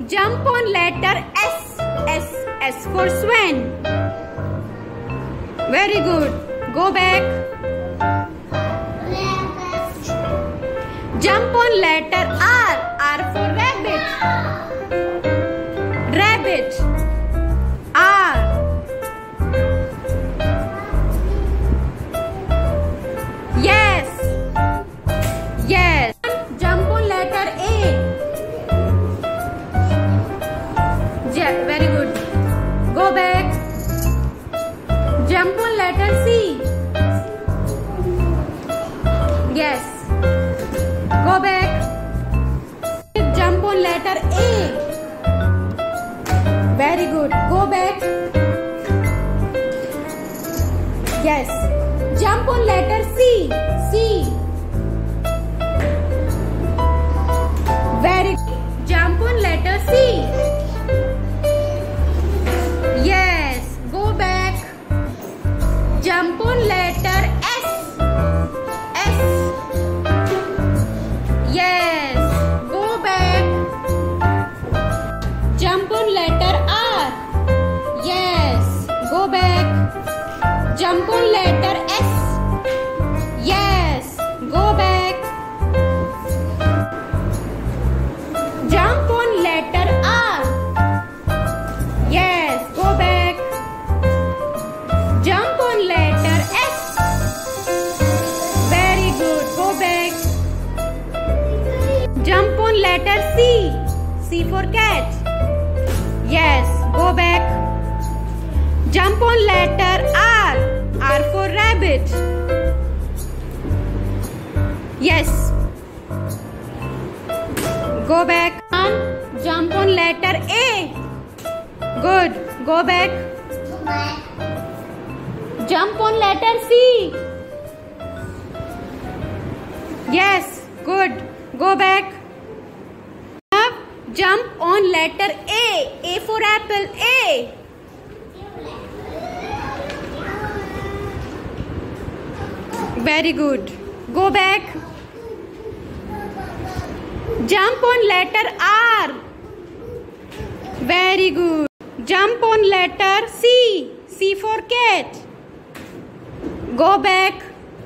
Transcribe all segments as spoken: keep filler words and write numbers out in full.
Jump on letter S. S. S for Swan. Very good. Go back. Jump on letter R. R for rabbit. Rabbit. R. Yes. Yes. Jump on letter A. Yeah, very good. Go back. Jump on letter C. Yes. Go back. Jump on letter A. Very good. Go back. Yes. Jump on letter C. C. Very good. Jump on letter C. Yes. Go back. Jump on letter S. S. Yes. Go back. Jump on letter R. Yes. Go back. Jump on letter S. Yes. Go back. Jump on letter R. Yes. Go back. Jump on letter S. Very good. Go back. Jump on letter C. C for cat. Yes. Go back. Jump on letter R. R for rabbit. Yes. Go back. Jump on letter A. Good. Go back. Jump on letter C. Yes. Good. Go back. Now jump on letter A. A for apple. A. Very good. Go back. Jump on letter R. Very good. Jump on letter C. C for cat. Go back.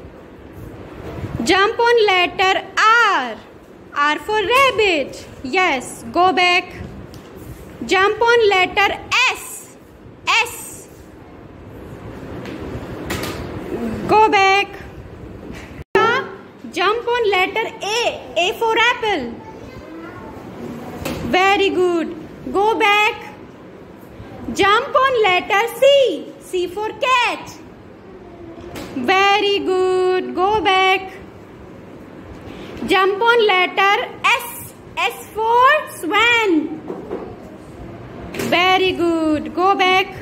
Jump on letter R. R for rabbit. Yes. Go back. Jump on letter S. S. Go back. Jump on letter A. A for apple. Very good. Go back. Jump on letter C. C for cat. Very good. Go back. Jump on letter S. S for swan. Very good. Go back.